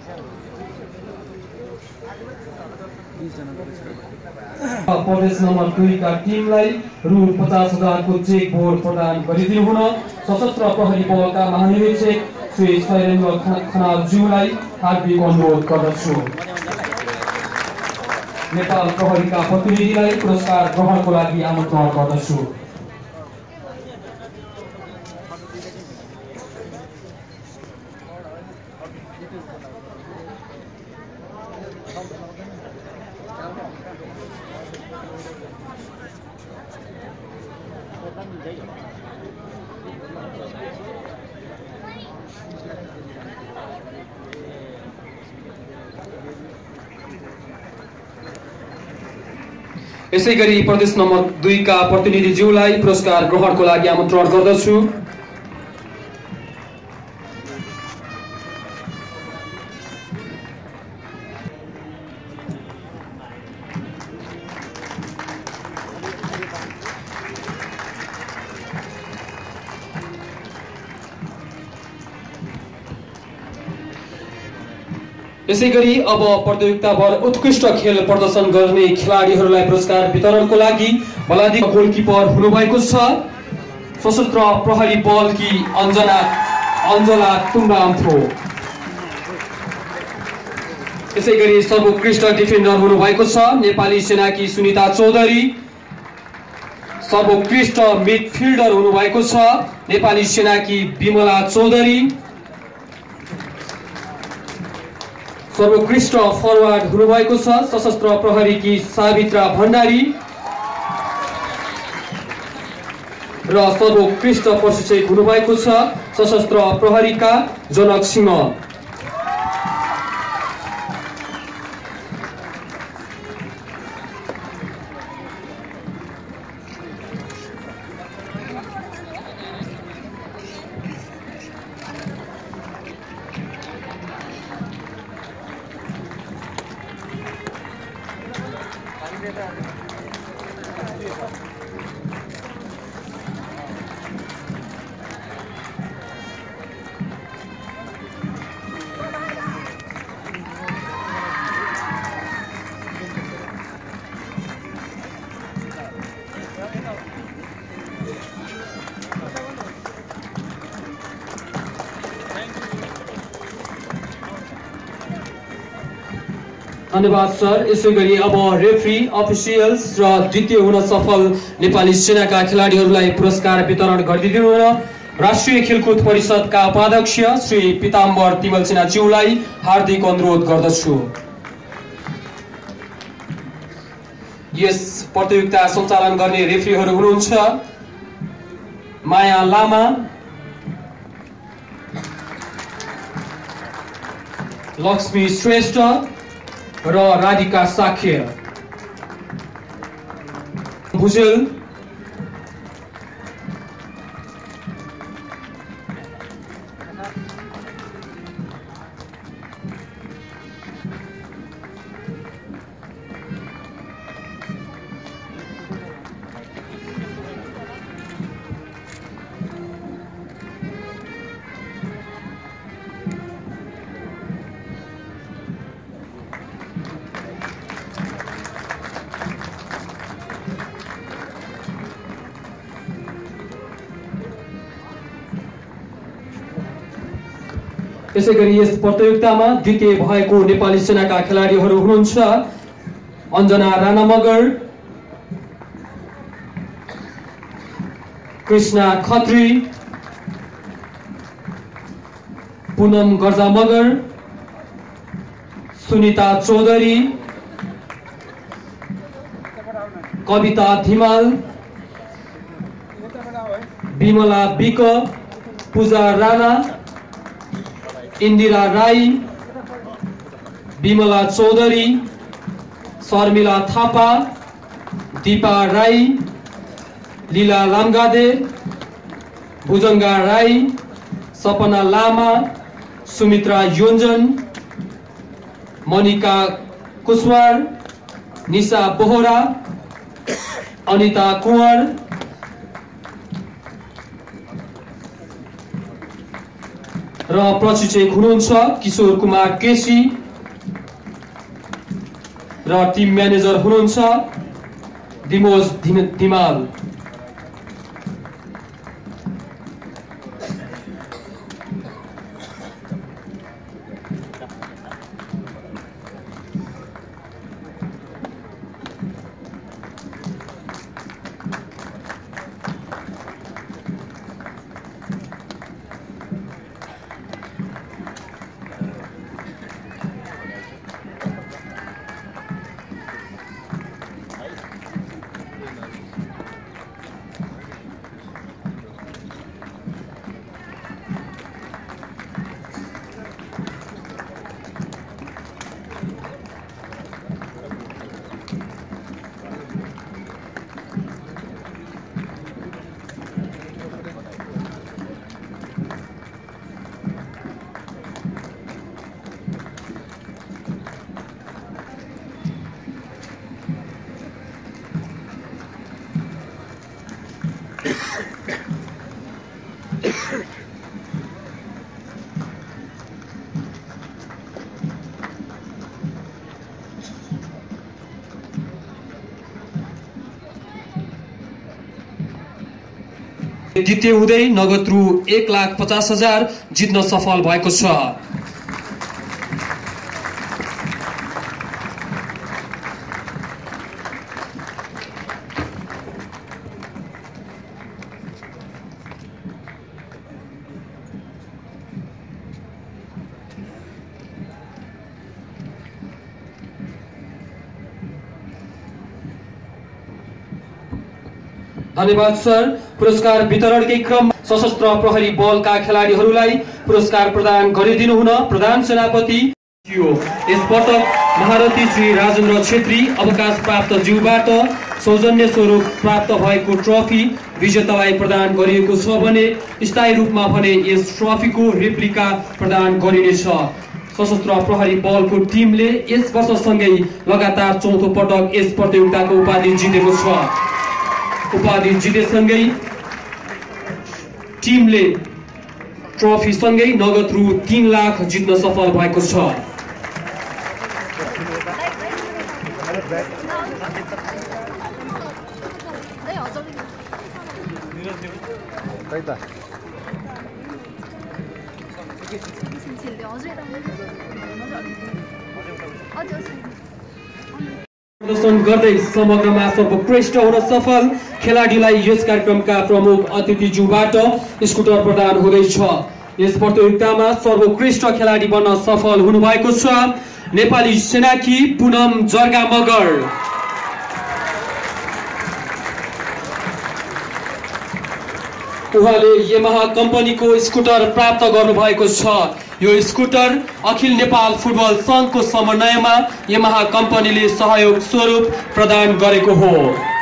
प्रदेश नम्बर 2 का टिमलाई रु 50,000 को चेक बोर्ड प्रदान गरिदिनु हुन सशस्त्र प्रहरी बलका महानिरीक्षक श्री शैलेन्द्र खनालज्यूलाई हार्दिक अनुरोध गर्दछु। नेपाल प्रहरीका प्रतिनिधिलाई पुरस्कार ग्रहणको लागि आमन्त्रण गर्दछु। यसैगरी प्रदेश नम्बर 2 का प्रतिनिधिज्यूलाई पुरस्कार ग्रहणको लागि आमन्त्रण गर्दछु। यसैगरी अब प्रतियोगिताभर उत्कृष्ट खेल प्रदर्शन गर्ने खेलाडीहरूलाई पुरस्कार वितरणको लागि बलादी गोलकिपर हुनुभएको छ सशस्त्र प्रहरी बलकी अञ्जला तुम्बाम्थो। यसैगरी सर्वोत्कृष्ट डिफेन्डर हुनुभएको छ नेपाली सेनाकी सुनिता चौधरी। सर्वोत्कृष्ट मिडफिल्डर हुनुभएको छ नेपाली सेनाकी विमला चौधरी। सर्वोत्कृष्ट फरवार्ड हुनुभएको छ सशस्त्र प्रहरीकी सावित्रा भण्डारी र सर्वोत्कृष्ट प्रशिक्षक हुनुभएको छ सशस्त्र प्रहरीका जनक सिंह। धन्यवाद सर। यसैगरी अब रेफ्री अफिसियल्स र द्वितीय हुन सफल नेपाली सेनाका खेलाडीहरूलाई पुरस्कार वितरण गरिदिनु हुन राष्ट्रिय खेलकुद परिषदका उपाध्यक्ष श्री पीताम्बर तिमल सिन्हाज्यूलाई हार्दिक अनुरोध गर्दछु। यस प्रतियोगिता सञ्चालन गर्ने रेफ्रीहरू हुनुहुन्छ माया लामा, लक्ष्मी श्रेष्ठ र राधिका साख्य। भुजेल यसैगरी यस प्रतियोगितामा द्वितीय भएको नेपाली सेनाका खेलाडीहरू हुनुहुन्छ अञ्जना राणा मगर, कृष्णा खत्री, पूनम गर्जा मगर, सुनिता चौधरी, कविता धिमाल, विमला बिक, पूजा राणा, इन्दिरा राई, विमला चौधरी, शर्मिला थापा, दीपा राई, लीला लामगादे, भुजङ्गा राई, सपना लामा, सुमित्रा योन्जन, मनिका कुशवार, निशा बोहरा, अनिता कुंवर, र प्रशिक्षक हुनुहुन्छ किशोर कुमार केसी र टिम म्यानेजर हुनुहुन्छ दिमोज धिमाल। द्वितीय हुँदै नगद रु 1,50,000 जित्न सफल भएको छ। धन्यवाद सर। पुरस्कार वितरणकै क्रम सशस्त्र प्रहरी बलका खेलाडीहरूलाई पुरस्कार प्रदान गरिदिनु हुन प्रधान सेनापति यस पटक महारथी श्री राजेन्द्र छेत्री अवकाश प्राप्त ज्यूबाट सौजन्य स्वरूप प्राप्त भएको ट्रफी विजेतालाई प्रदान गरिएको छ भने स्थायी रूपमा भने यस ट्रफीको रेप्लिका प्रदान गरिनेछ। सशस्त्र प्रहरी बलको टिमले यस वर्षसँगै लगातार चौथो पटक यस प्रतियोगिताको उपाधि जितेको छ। उपाधि जितेसँगै टिमले ट्रफी सँगै नगद रु 3 लाख जित्न सफल भएको छ। प्रदर्शन गर्दै समग्रमा सर्वश्रेष्ठ हुन सफल खेलाडीलाई यस कार्यक्रमका प्रमुख अतिथिज्यूबाट स्कुटर प्रदान हुँदैछ। यस प्रतियोगितामा सर्वश्रेष्ठ खेलाडी बन्न सफल हुनुभएको छ नेपाली सेनाकी पुनम जर्गा मगर। उहाँले यमाहा कम्पनीको स्कुटर प्राप्त गर्नुभएको छ। यो स्कुटर अखिल नेपाल फुटबल संघको समन्वयमा यमाहा कम्पनीले सहयोग स्वरूप प्रदान गरेको हो।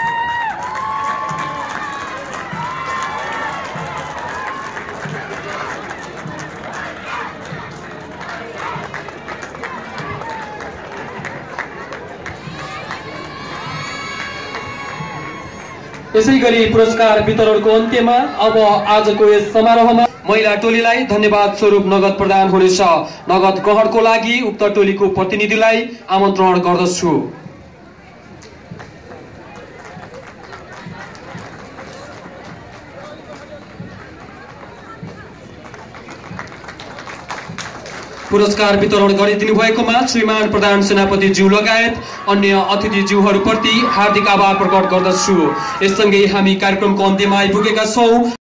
यसैगरी पुरस्कार वितरणको अन्त्यमा अब आजको यस समारोहमा महिला टोलीलाई धन्यवाद स्वरूप नगद प्रदान हुनेछ। नगद ग्रहणको लागि उक्त टोलीको प्रतिनिधिलाई आमन्त्रण गर्दछु। पुरस्कार वितरण गरिदिनु भएकोमा श्रीमान प्रधान सेनापति ज्यू लगायत अन्य अतिथि ज्यूहरूप्रति हार्दिक आभार प्रकट गर्दछु। यससँगै हामी कार्यक्रमको अन्त्यमा आइपुगेका छौं।